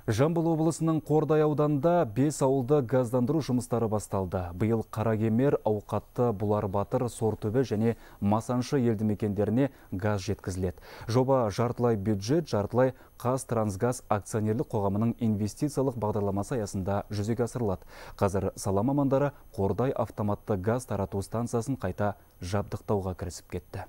Жамбыл облысының Қордай ауданында 5 ауылда газдандыру жұмыстары басталды. Биыл Қаракемер, Ауқатты, Бұлар Батыр, Сортөбе және Масаншы елді мекендеріне газ жеткізіледі. Жоба жартылай бюджет, жартылай Қазтрансгаз акционерлік қоғамының инвестициялық бағдарламасы аясында жүзеге асырылады. Қазір сала мамандары Қордай автоматты газ тарату станциясын қайта жабдықтауға кірісіп кетті.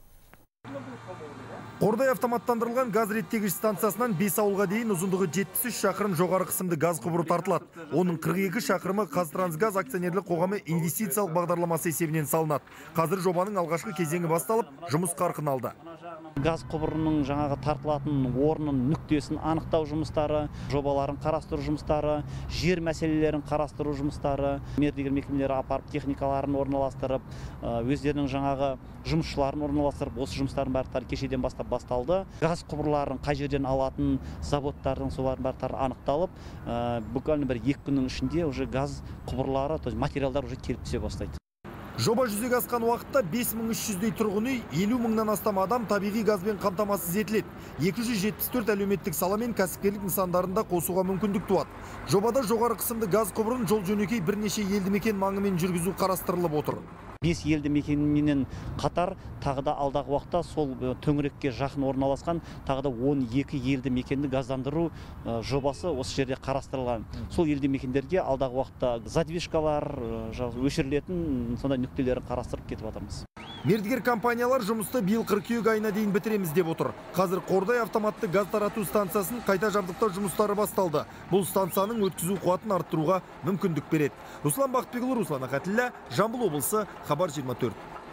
Қордай автоматтандырылған газ реттегіш станциясынан 5 ауылға дейін ұзындығы 73 шақырым жоғары қысымды газ құбыры тартылады. Оның 42 шақырымы Қазтрансгаз акционерлік қоғамы инвестициялық бағдарламасы есебінен салынады. Қазір жобаның алғашқы кезеңі басталып, жұмыс қарқын алды. Газ құбырының жаңағы тартылатын орнын, нүктесін анықтау жұмыстары, жобаларын қарастыру жұмыстары, жер мәселелерін қарастыру жұмыстары, мердігер мекемелері апарып техникаларын орналастырып, өздерінің жаңағы жұмысшыларын орналастырып, осы жұмыстардың барлықтары кешеден бастап басталды. Газ құбырларын қай жерден алатын заводтардың солардың барлықтары анықталып, буквально 1-2 күннің ішінде уже газ құбырлары, материалдар уже келіп түсе бастайды. Жоба жүзеге асқан уақытта 5300-дей тұрғын үй, 50 мыңнан астам адам табиғи газбен қамтамасыз етіледі. 274 әлеуметтік сала мен кәсіпкерлік нысандарында қосуға мүмкіндік туады. Жобада жоғары қысымды газ құбырын жол жөнекей бірнеше елді мекен маңымен жүргізу қарастырылып отыр. 5 елді мекенмен қатар тағы да алдағы уақытта сол төңірекке жақын орналасқан тағы да 12 елді мекенді газдандыру жобасы осы жерде қарастырылған. Сол елді мекендерге алдағы уақытта задвижкалар өшірілетін сондай нүктелерін қарастырып кетіп жатырмыз. Мердігер компаниялар жұмысты биыл қыркүйек айына дейін бітіреміз деп отыр. Қазір Қордай автоматты газ тарату станциясын қайта жабдықтау жұмыстары басталды. Бұл станцияның өткізу қуатын арттыруға мүмкіндік береді. Руслан Бақытбекұлы, Руслан Ахатіллә, Жамбыл облысы, Хабар 24.